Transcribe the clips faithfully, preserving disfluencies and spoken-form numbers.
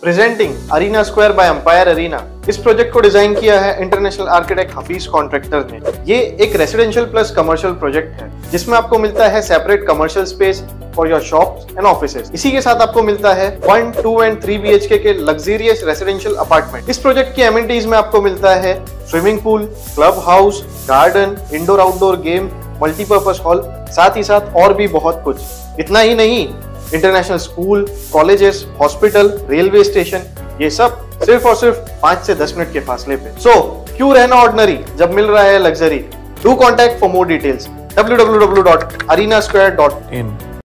Presenting Arena Square by Empire Arena. इस project को design किया है इंटरनेशनल आर्किटेक्ट हफीज कॉन्ट्रैक्टर ने। ये एक रेसिडेंशियल प्लस कमर्शियल प्रोजेक्ट है जिसमें आपको मिलता है separate commercial space for your shops and offices. इसी के साथ आपको मिलता है one two and three B H K के लग्जरियस रेसिडेंशियल अपार्टमेंट। इस प्रोजेक्ट की एमिनिटीज में आपको मिलता है swimming pool, club house, garden, indoor outdoor game, multipurpose hall, साथ ही साथ और भी बहुत कुछ। इतना ही नहीं, international school, colleges, hospital, railway station, ये सब सिर्फ और सिर्फ पांच से दस मिनट के फासले पे। सो so, क्यों रहना ऑर्डिनरी जब मिल रहा है luxury. Do contact for more details W W W dot Arena Square dot in.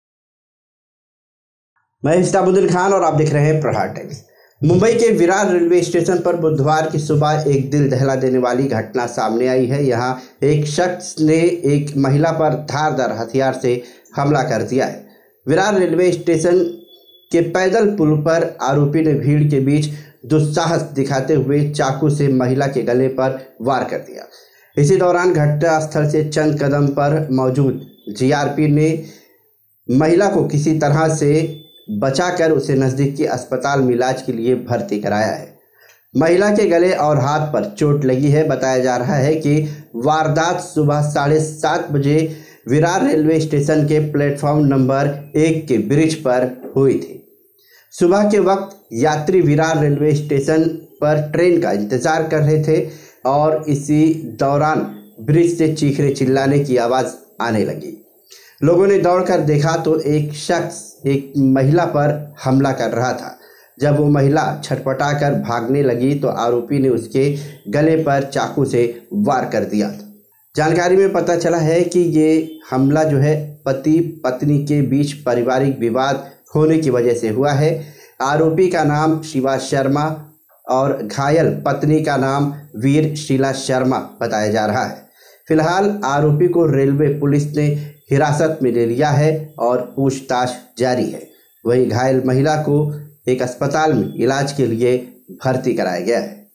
मैं इस्ताबुद्दीन खान और आप देख रहे हैं प्रहार टाइम्स। मुंबई के विरार रेलवे स्टेशन पर बुधवार की सुबह एक दिल दहला देने वाली घटना सामने आई है। यहां एक शख्स ने एक महिला पर धारदार हथियार से हमला कर दिया है। विरार रेलवे स्टेशन के पैदल पुल पर आरोपी ने भीड़ के बीच दुस्साहस दिखाते हुए चाकू से महिला के गले पर वार कर दिया। इसी दौरान घटनास्थल से चंद कदम पर मौजूद जी आर पी ने महिला को किसी तरह से बचाकर उसे नज़दीकी अस्पताल में इलाज के लिए भर्ती कराया है। महिला के गले और हाथ पर चोट लगी है। बताया जा रहा है कि वारदात सुबह साढ़े सात बजे विरार रेलवे स्टेशन के प्लेटफॉर्म नंबर एक के ब्रिज पर हुई थी। सुबह के वक्त यात्री विरार रेलवे स्टेशन पर ट्रेन का इंतजार कर रहे थे और इसी दौरान ब्रिज से चीखने चिल्लाने की आवाज़ आने लगी। लोगों ने दौड़कर देखा तो एक शख्स एक महिला पर हमला कर रहा था। जब वो महिला छटपटाकर भागने लगी तो आरोपी ने उसके गले पर चाकू से वार कर दिया। जानकारी में पता चला है कि ये हमला जो है पति पत्नी के बीच पारिवारिक विवाद होने की वजह से हुआ है। आरोपी का नाम शिवा शर्मा और घायल पत्नी का नाम वीर शीला शर्मा बताया जा रहा है। फिलहाल आरोपी को रेलवे पुलिस ने हिरासत में ले लिया है और पूछताछ जारी है। वहीं घायल महिला को एक अस्पताल में इलाज के लिए भर्ती कराया गया है।